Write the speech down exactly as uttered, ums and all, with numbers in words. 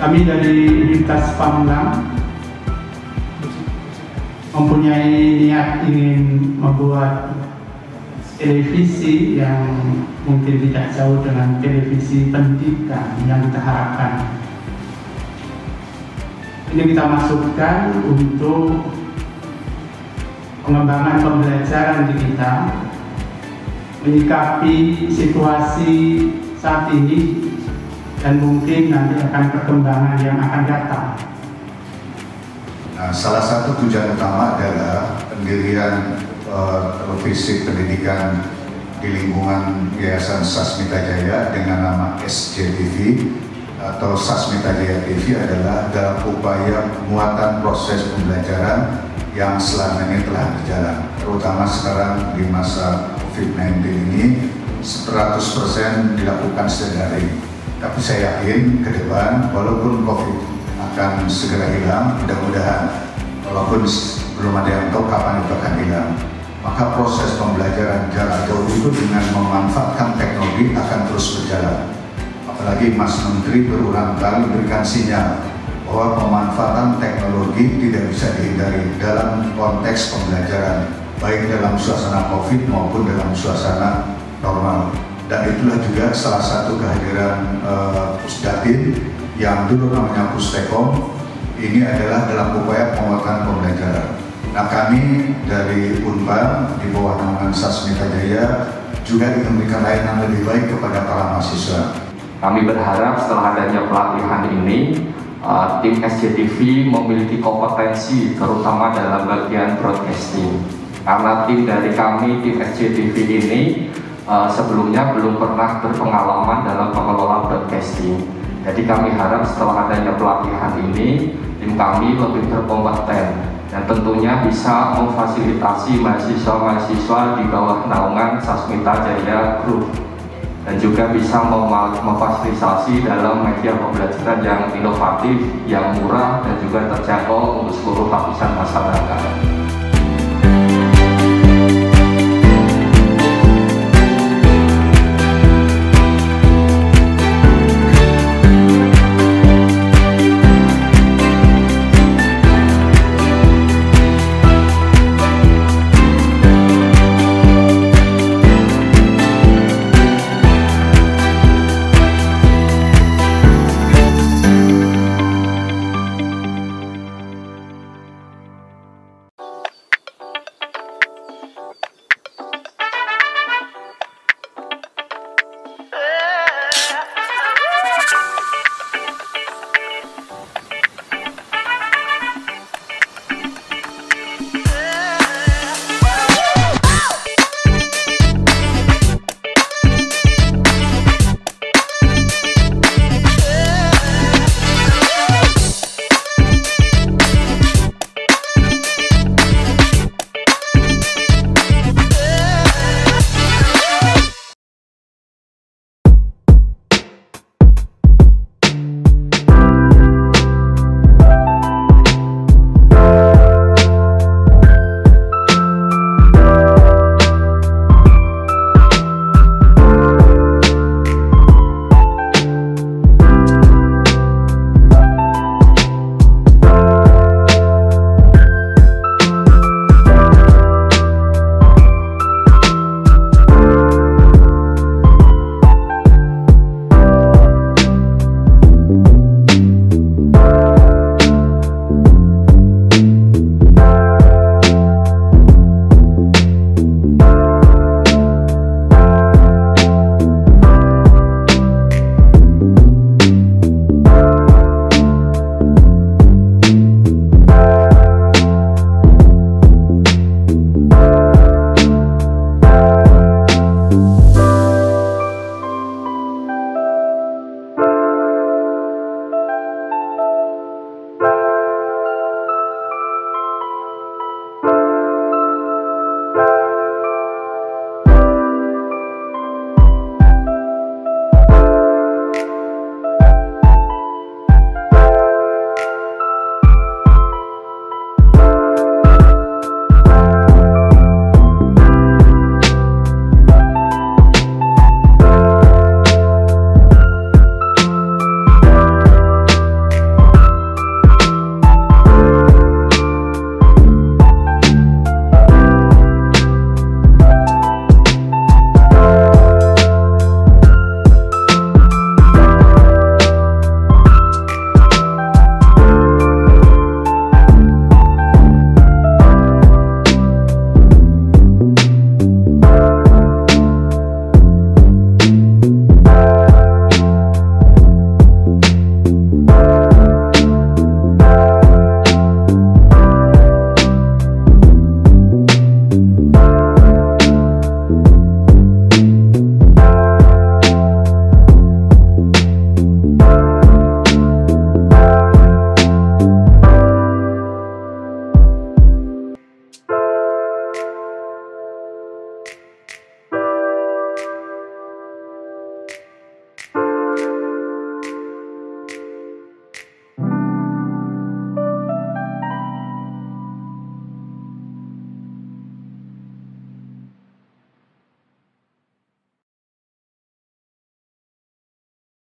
Kami dari Lintas Pamulang mempunyai niat ingin membuat televisi yang mungkin tidak jauh dengan televisi pendidikan yang kita harapkan. Ini kita masukkan untuk pengembangan pembelajaran digital, menyikapi situasi saat ini dan mungkin nanti akan perkembangan yang akan datang. Nah, salah satu tujuan utama adalah pendirian uh, televisi pendidikan di lingkungan Yayasan Sasmita Jaya dengan nama S J T V atau Sasmita Jaya T V adalah dalam upaya penguatan proses pembelajaran yang selama ini telah berjalan, terutama sekarang di masa COVID sembilan belas ini seratus persen dilakukan secara daring. Tapi saya yakin ke depan, walaupun COVID akan segera hilang, mudah-mudahan, walaupun belum ada yang tahu kapan itu akan hilang, maka proses pembelajaran jarak jauh itu dengan memanfaatkan teknologi akan terus berjalan. Apalagi Mas Menteri berulang kali berikan sinyal bahwa pemanfaatan teknologi tidak bisa dihindari dalam konteks pembelajaran, baik dalam suasana COVID maupun dalam suasana normal. Dan itulah juga salah satu kehadiran uh, Pusdatin yang dulu namanya Pustekom, ini adalah dalam upaya penguatan pembelajaran. Nah, kami dari Unpar di bawah naungan Sasmita Jaya juga ingin memberikan layanan lebih baik kepada para mahasiswa. Kami berharap setelah adanya pelatihan ini, uh, tim S J T V memiliki kompetensi terutama dalam bagian broadcasting. Karena tim dari kami, tim S J T V ini uh, sebelumnya belum pernah berpengalaman dalam pengelola broadcasting. Jadi kami harap setelah adanya pelatihan ini, tim kami lebih berkompeten dan tentunya bisa memfasilitasi mahasiswa-mahasiswa di bawah naungan Sasmita Jaya Group dan juga bisa memfasilitasi dalam media pembelajaran yang inovatif, yang murah dan juga terjangkau untuk seluruh lapisan masyarakat.